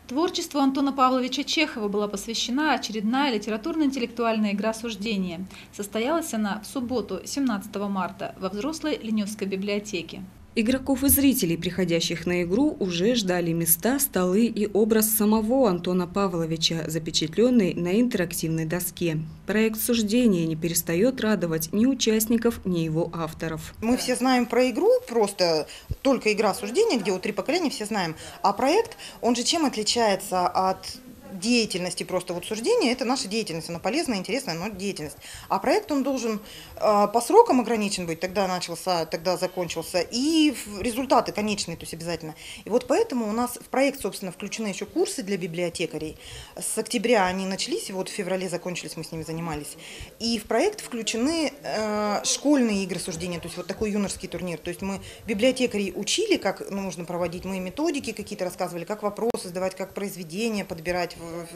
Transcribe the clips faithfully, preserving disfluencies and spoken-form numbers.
Творчеству Антона Павловича Чехова была посвящена очередная литературно-интеллектуальная игра суждения. Состоялась она в субботу, семнадцатого марта, во взрослой Леневской библиотеке. Игроков и зрителей, приходящих на игру, уже ждали места, столы и образ самого Антона Павловича, запечатленный на интерактивной доске. Проект суждения не перестает радовать ни участников, ни его авторов. Мы все знаем про игру, просто только игра суждения, где вот три поколения, все знаем. А проект, он же чем отличается от деятельности просто вот суждения? Это наша деятельность, она полезная, интересная, но деятельность. А проект, он должен э, по срокам ограничен быть, тогда начался, тогда закончился, и результаты конечные, то есть обязательно. И вот поэтому у нас в проект, собственно, включены еще курсы для библиотекарей. С октября они начались, и вот в феврале закончились, мы с ними занимались. И в проект включены э, школьные игры суждения, то есть вот такой юношеский турнир. То есть мы библиотекарей учили, как нужно проводить, мы методики какие-то рассказывали, как вопросы задавать, как произведения подбирать,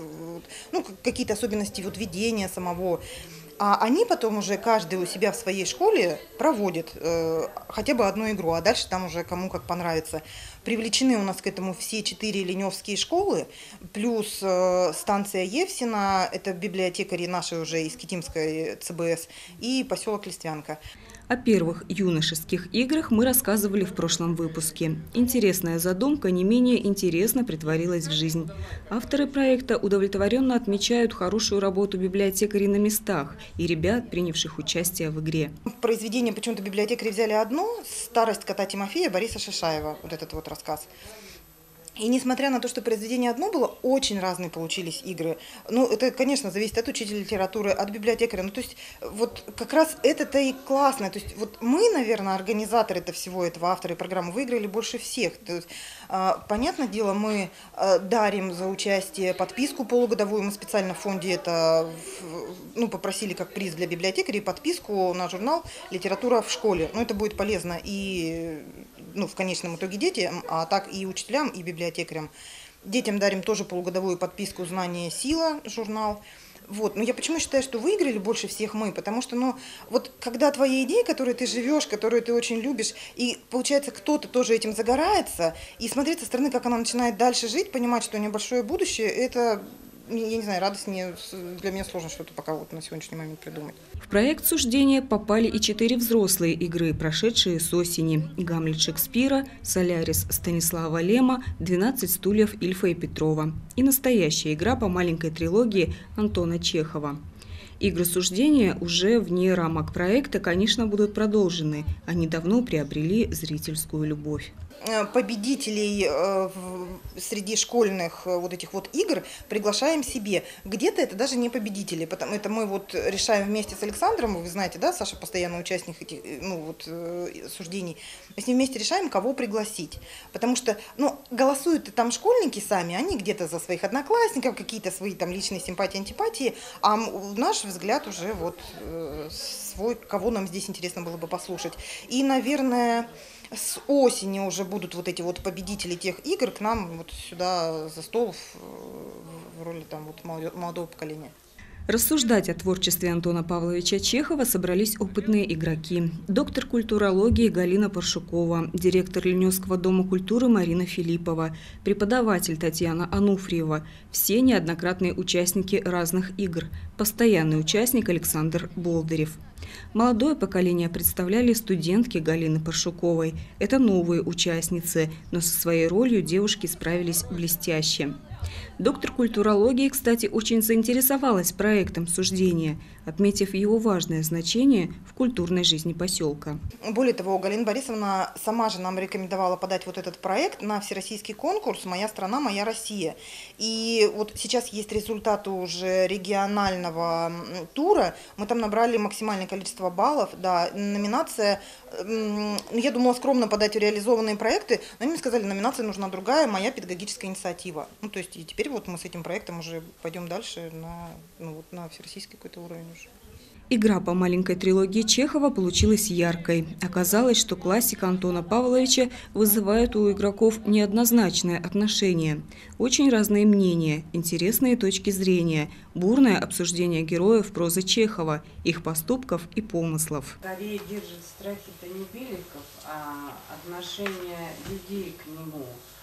ну, какие-то особенности вот ведения самого. А они потом уже каждый у себя в своей школе проводит э, хотя бы одну игру, а дальше там уже кому как понравится. Привлечены у нас к этому все четыре леневские школы, плюс э, станция Евсина, это библиотекари наши уже из Китимской ЦБС, и поселок Листвянка. О первых юношеских играх мы рассказывали в прошлом выпуске. Интересная задумка не менее интересно притворилась в жизнь. Авторы проекта удовлетворенно отмечают хорошую работу библиотекарей на местах и ребят, принявших участие в игре. Произведение почему-то библиотекари взяли одно, «Старость кота Тимофея» Бориса Шишаева, вот этот вот рассказ. И несмотря на то, что произведение одно было, очень разные получились игры. Ну, это, конечно, зависит от учителя литературы, от библиотекаря. Ну, то есть, вот как раз это-то и классно. То есть, вот мы, наверное, организаторы это всего этого, авторы программы, выиграли больше всех. То есть, понятное дело, мы дарим за участие подписку полугодовую. Мы специально в фонде это, ну, попросили как приз для библиотекарей подписку на журнал «Литература в школе». Ну, это будет полезно и, ну, в конечном итоге детям, а так и учителям, и библиотекарям. Детям дарим тоже полугодовую подписку «Знание, сила», журнал. Вот. Но я почему считаю, что выиграли больше всех мы? Потому что, ну, вот когда твоя идея, которой ты живешь, которую ты очень любишь, и получается, кто-то тоже этим загорается, и смотреть со стороны, как она начинает дальше жить, понимать, что у нее большое будущее, это, я не знаю, радость мне, для меня сложно что-то пока вот на сегодняшний момент придумать. В проект суждения попали и четыре взрослые игры, прошедшие с осени. «Гамлет» Шекспира, «Солярис» Станислава Лема, «двенадцать стульев» Ильфа и Петрова. И настоящая игра по маленькой трилогии Антона Чехова. Игры суждения уже вне рамок проекта, конечно, будут продолжены. Они давно приобрели зрительскую любовь. Победителей среди школьных вот этих вот игр приглашаем себе. Где-то это даже не победители, потому это мы вот решаем вместе с Александром, вы знаете, да, Саша постоянный участник этих, ну, вот, суждений. Мы с ним вместе решаем, кого пригласить. Потому что, ну, голосуют там школьники сами, они где-то за своих одноклассников, какие-то свои там личные симпатии, антипатии, а наш взгляд уже вот свой, кого нам здесь интересно было бы послушать. И, наверное, с осени уже будут вот эти вот победители тех игр к нам вот сюда за стол в, в роли там вот молодого поколения. Рассуждать о творчестве Антона Павловича Чехова собрались опытные игроки. Доктор культурологии Галина Паршукова, директор Леневского дома культуры Марина Филиппова, преподаватель Татьяна Ануфриева. Все неоднократные участники разных игр. Постоянный участник Александр Болдырев. Молодое поколение представляли студентки Галины Паршуковой. Это новые участницы, но со своей ролью девушки справились блестяще. Доктор культурологии, кстати, очень заинтересовалась проектом суждения, отметив его важное значение в культурной жизни поселка. Более того, Галина Борисовна сама же нам рекомендовала подать вот этот проект на всероссийский конкурс «Моя страна, моя Россия». И вот сейчас есть результаты уже регионального тура. Мы там набрали максимальное количество баллов. Да, номинация, я думала скромно подать реализованные проекты, но они мне сказали, номинация нужна другая, «Моя педагогическая инициатива». Ну, то есть и теперь вот мы с этим проектом уже пойдем дальше на, ну, вот на всероссийский какой-то уровень уже. Игра по маленькой трилогии Чехова получилась яркой. Оказалось, что классика Антона Павловича вызывает у игроков неоднозначное отношение. Очень разные мнения, интересные точки зрения, бурное обсуждение героев прозы Чехова, их поступков и помыслов. Скорее держит страхи-то не Беликов, а отношение людей к нему.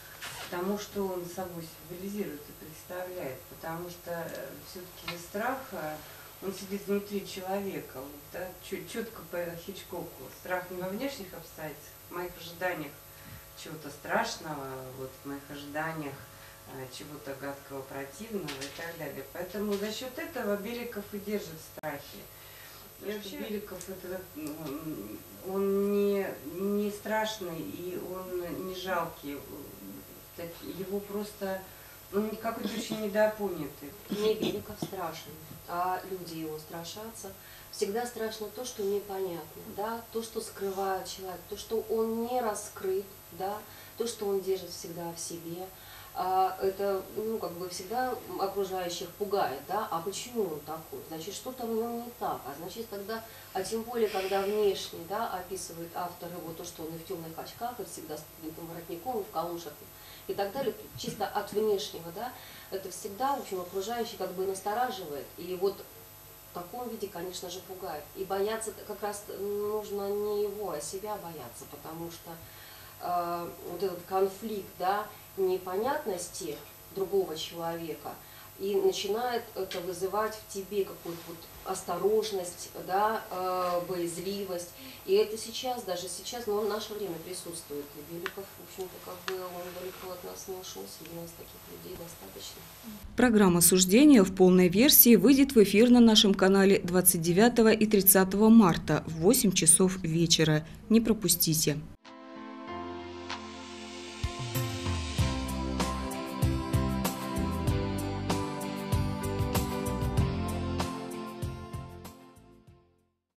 тому, что он собой символизирует и представляет, потому что все-таки страх, он сидит внутри человека, вот, да, четко по Хичкоку. Страх не во внешних обстоятельствах, в моих ожиданиях чего-то страшного, вот, в моих ожиданиях чего-то гадкого, противного и так далее. Поэтому за счет этого Беликов и держит страхи. И вообще Беликов это, он не, не страшный и он не жалкий. Его просто, он какой-то очень недопонятый. Не Беликов страшен, а люди его страшатся. Всегда страшно то, что непонятно, да, то, что скрывает человек, то, что он не раскрыт, да, то, что он держит всегда в себе. А это, ну, как бы всегда окружающих пугает, да, а почему он такой? Значит, что-то в нем не так, а значит, когда, а тем более, когда внешне, да, описывает автор его то, что он и в темных очках, и всегда с поднятым воротником, и в калошах, и так далее, чисто от внешнего, да, это всегда, в общем, окружающий как бы настораживает, и вот в таком виде, конечно же, пугает. И бояться как раз нужно не его, а себя бояться, потому что э, вот этот конфликт, да, непонятности другого человека, и начинает это вызывать в тебе какую-то вот осторожность, да, э, боязливость. И это сейчас, даже сейчас, но в наше время присутствует. И Беликов, в общем-то, как бы он далеко от нас не ушел, среди нас таких людей достаточно. Программа суждения в полной версии выйдет в эфир на нашем канале двадцать девятого и тридцатого марта в восемь часов вечера. Не пропустите.